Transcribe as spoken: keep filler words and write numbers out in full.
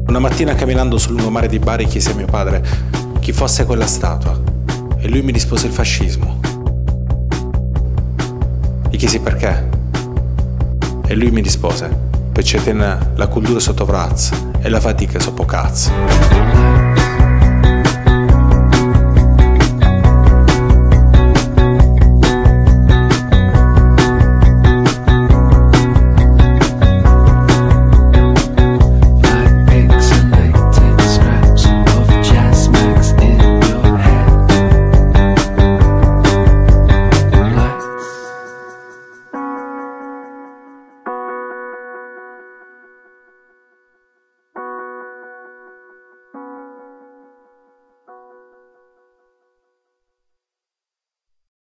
Una mattina camminando sul lungomare di Bari chiesi a mio padre chi fosse quella statua e lui mi rispose il fascismo. Gli chiesi perché e lui mi rispose perché tiene la cultura sotto vrazza e la fatica sotto cazzo.